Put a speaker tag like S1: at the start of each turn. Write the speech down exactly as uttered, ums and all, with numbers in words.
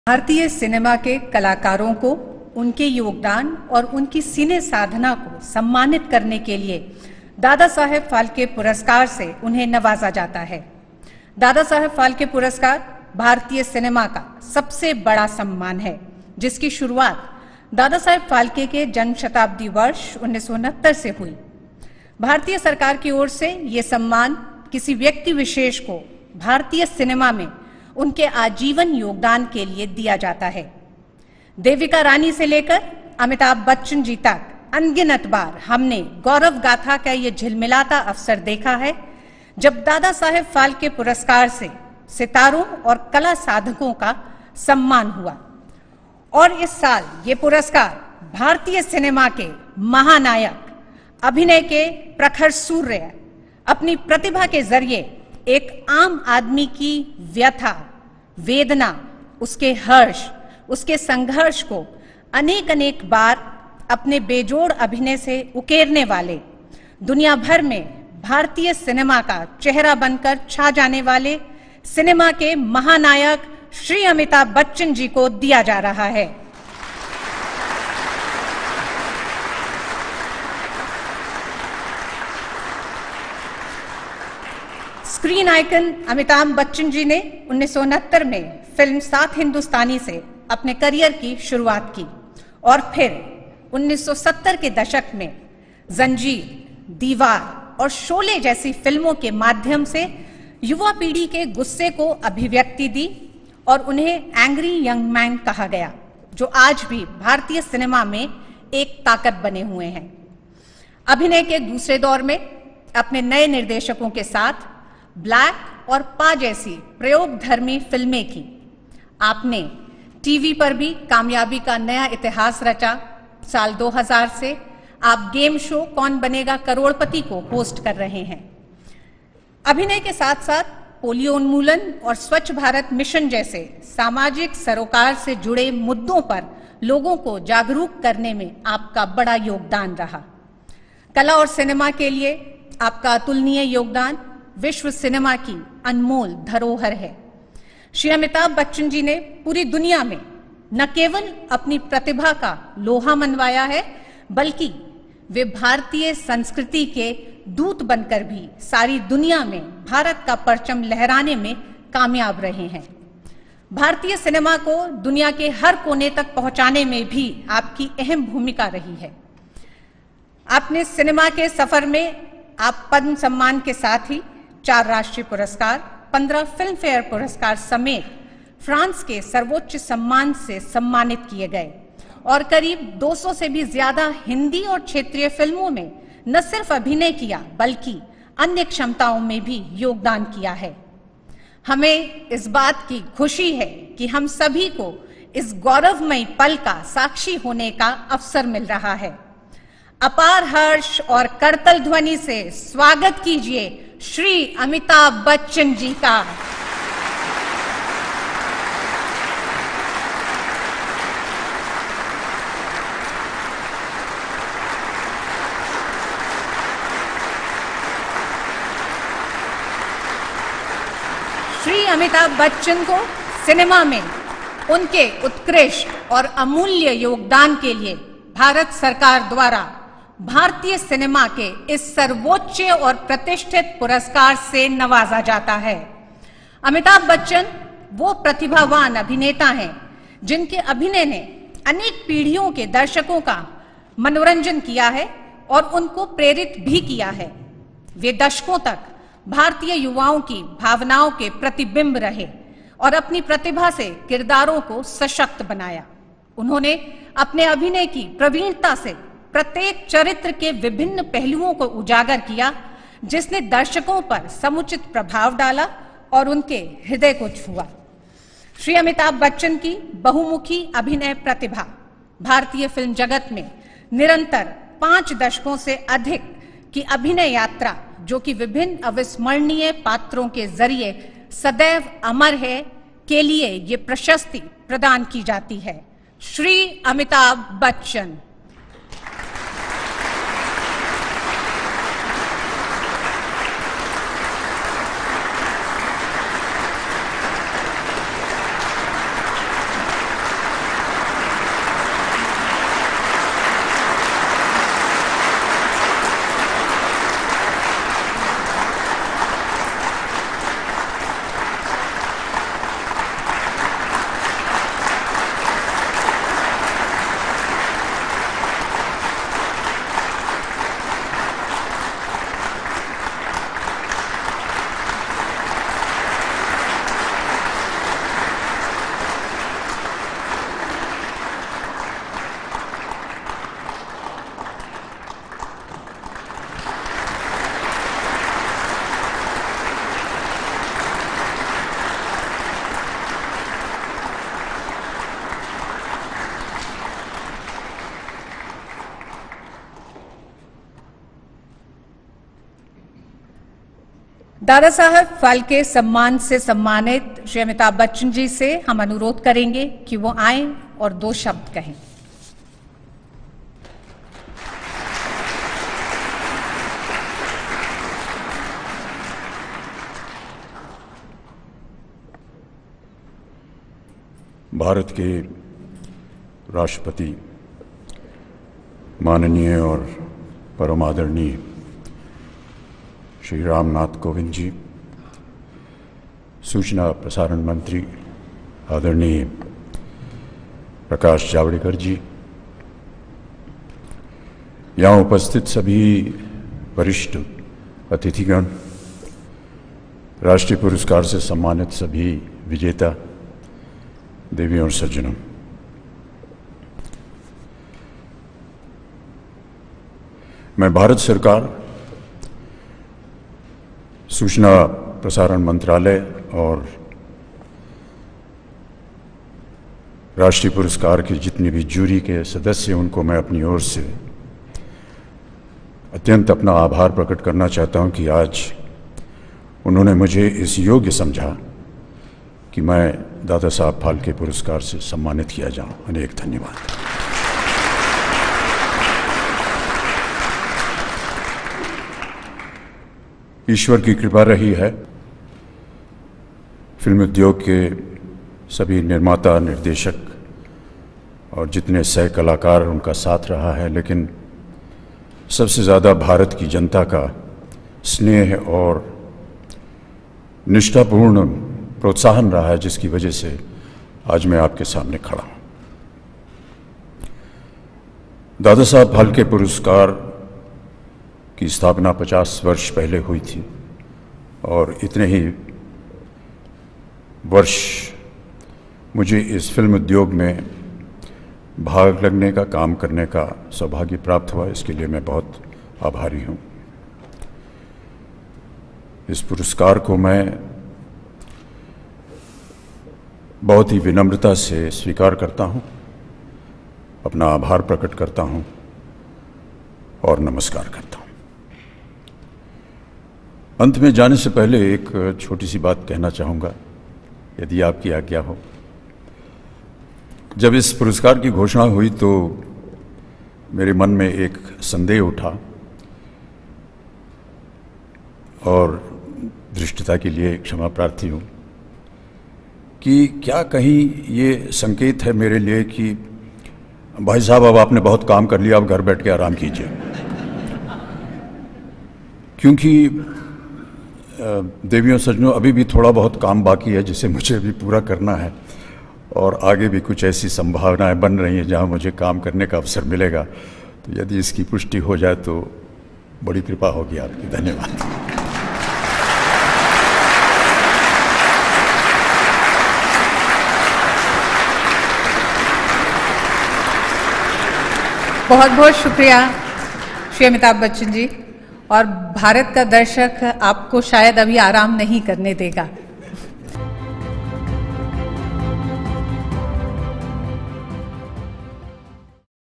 S1: भारतीय सिनेमा के कलाकारों को उनके योगदान और उनकी सिने साधना को सम्मानित करने के लिए दादा साहेब फाल्के पुरस्कार से उन्हें नवाजा जाता है। दादा साहेब फाल्के पुरस्कार भारतीय सिनेमा का सबसे बड़ा सम्मान है, जिसकी शुरुआत दादा साहेब फाल्के के जन्म शताब्दी वर्ष उन्नीस सौ उनहत्तर से हुई। भारतीय सरकार की ओर से ये सम्मान किसी व्यक्ति विशेष को भारतीय सिनेमा में उनके आजीवन योगदान के लिए दिया जाता है। देविका रानी से लेकर अमिताभ बच्चन जी तक अनगिनत बार हमने गौरव गाथा का ये झिलमिलाता अवसर देखा है, जब दादा साहेब फाल्के पुरस्कार से सितारों और कला साधकों का सम्मान हुआ। और इस साल ये पुरस्कार भारतीय सिनेमा के महानायक, अभिनय के प्रखर सूर्य, अपनी प्रतिभा के जरिए एक आम आदमी की व्यथा, वेदना, उसके हर्ष, उसके संघर्ष को अनेक अनेक बार अपने बेजोड़ अभिनय से उकेरने वाले, दुनिया भर में भारतीय सिनेमा का चेहरा बनकर छा जाने वाले सिनेमा के महानायक श्री अमिताभ बच्चन जी को दिया जा रहा है। स्क्रीन आइकन अमिताभ बच्चन जी ने उन्नीस सौ उनहत्तर में फिल्म सात हिंदुस्तानी से अपने करियर की शुरुआत की और फिर उन्नीस सौ सत्तर के दशक में जंजीर, दीवार और शोले जैसी फिल्मों के माध्यम से युवा पीढ़ी के गुस्से को अभिव्यक्ति दी और उन्हें एंग्री यंग मैन कहा गया, जो आज भी भारतीय सिनेमा में एक ताकत बने हुए हैं। अभिनय के दूसरे दौर में अपने नए निर्देशकों के साथ ब्लैक और पा जैसी प्रयोगधर्मी फिल्में की। आपने टीवी पर भी कामयाबी का नया इतिहास रचा। साल दो हज़ार से आप गेम शो कौन बनेगा करोड़पति को होस्ट कर रहे हैं। अभिनय के साथ साथ पोलियो उन्मूलन और स्वच्छ भारत मिशन जैसे सामाजिक सरोकार से जुड़े मुद्दों पर लोगों को जागरूक करने में आपका बड़ा योगदान रहा। कला और सिनेमा के लिए आपका अतुलनीय योगदान विश्व सिनेमा की अनमोल धरोहर है। श्री अमिताभ बच्चन जी ने पूरी दुनिया में न केवल अपनी प्रतिभा का लोहा मनवाया है, बल्कि वे भारतीय संस्कृति के दूत बनकर भी सारी दुनिया में भारत का परचम लहराने में कामयाब रहे हैं। भारतीय सिनेमा को दुनिया के हर कोने तक पहुंचाने में भी आपकी अहम भूमिका रही है। आपने सिनेमा के सफर में आप पद्म सम्मान के साथ ही चार राष्ट्रीय पुरस्कार, पंद्रह फिल्म फेयर पुरस्कार समेत फ्रांस के सर्वोच्च सम्मान से सम्मानित किए गए और करीब दो सौ से भी ज्यादा हिंदी और क्षेत्रीय फिल्मों में न सिर्फ अभिनय किया, बल्कि अन्य क्षमताओं में भी योगदान किया है। हमें इस बात की खुशी है कि हम सभी को इस गौरवमयी पल का साक्षी होने का अवसर मिल रहा है। अपार हर्ष और करतल ध्वनि से स्वागत कीजिए श्री अमिताभ बच्चन जी का। श्री अमिताभ बच्चन को सिनेमा में उनके उत्कृष्ट और अमूल्य योगदान के लिए भारत सरकार द्वारा भारतीय सिनेमा के इस सर्वोच्च और प्रतिष्ठित पुरस्कार से नवाजा जाता है। अमिताभ बच्चन वो प्रतिभावान अभिनेता हैं जिनके अभिनय ने अनेक पीढ़ियों के दर्शकों का मनोरंजन किया है और उनको प्रेरित भी किया है। वे दशकों तक भारतीय युवाओं की भावनाओं के प्रतिबिंब रहे और अपनी प्रतिभा से किरदारों को सशक्त बनाया। उन्होंने अपने अभिनय की प्रवीणता से प्रत्येक चरित्र के विभिन्न पहलुओं को उजागर किया, जिसने दर्शकों पर समुचित प्रभाव डाला और उनके हृदय को छुआ। श्री अमिताभ बच्चन की बहुमुखी अभिनय प्रतिभा भारतीय फिल्म जगत में निरंतर पांच दशकों से अधिक की अभिनय यात्रा, जो कि विभिन्न अविस्मरणीय पात्रों के जरिए सदैव अमर है, के लिए ये प्रशस्ति प्रदान की जाती है। श्री अमिताभ बच्चन। दादा साहब फाल्के सम्मान से सम्मानित श्री अमिताभ बच्चन जी से हम अनुरोध करेंगे कि वो आएं और दो शब्द कहें।
S2: भारत के राष्ट्रपति माननीय और परम आदरणीय श्री रामनाथ कोविंद जी, सूचना प्रसारण मंत्री आदरणीय प्रकाश जावड़ेकर जी, यहाँ उपस्थित सभी वरिष्ठ अतिथिगण, राष्ट्रीय पुरस्कार से सम्मानित सभी विजेता, देवियों और सज्जनों, मैं भारत सरकार, सूचना प्रसारण मंत्रालय और राष्ट्रीय पुरस्कार की जितनी भी जूरी के सदस्य, उनको मैं अपनी ओर से अत्यंत अपना आभार प्रकट करना चाहता हूं कि आज उन्होंने मुझे इस योग्य समझा कि मैं दादा साहब फाल्के पुरस्कार से सम्मानित किया जाऊं। अनेक धन्यवाद। ईश्वर की कृपा रही है, फिल्म उद्योग के सभी निर्माता, निर्देशक और जितने सह कलाकार, उनका साथ रहा है, लेकिन सबसे ज़्यादा भारत की जनता का स्नेह और निष्ठापूर्ण प्रोत्साहन रहा है, जिसकी वजह से आज मैं आपके सामने खड़ा हूँ। दादा साहब फाल्के पुरस्कार की स्थापना पचास वर्ष पहले हुई थी और इतने ही वर्ष मुझे इस फिल्म उद्योग में भाग लगने का, काम करने का सौभाग्य प्राप्त हुआ। इसके लिए मैं बहुत आभारी हूँ। इस पुरस्कार को मैं बहुत ही विनम्रता से स्वीकार करता हूँ, अपना आभार प्रकट करता हूँ और नमस्कार करता हूँ। अंत में जाने से पहले एक छोटी सी बात कहना चाहूँगा, यदि आपकी आज्ञा हो। जब इस पुरस्कार की घोषणा हुई तो मेरे मन में एक संदेह उठा और दृष्टता के लिए क्षमा प्रार्थी हूँ कि क्या कहीं ये संकेत है मेरे लिए कि भाई साहब अब आपने बहुत काम कर लिया, अब घर बैठ के आराम कीजिए। क्योंकि देवियों सज्जनों, अभी भी थोड़ा बहुत काम बाकी है जिसे मुझे अभी पूरा करना है और आगे भी कुछ ऐसी संभावनाएं बन रही हैं जहां मुझे काम करने का अवसर मिलेगा। तो यदि इसकी पुष्टि हो जाए तो बड़ी कृपा होगी आपकी। धन्यवाद।
S1: बहुत बहुत शुक्रिया श्री अमिताभ बच्चन जी। और भारत का दर्शक आपको शायद अभी आराम नहीं करने देगा।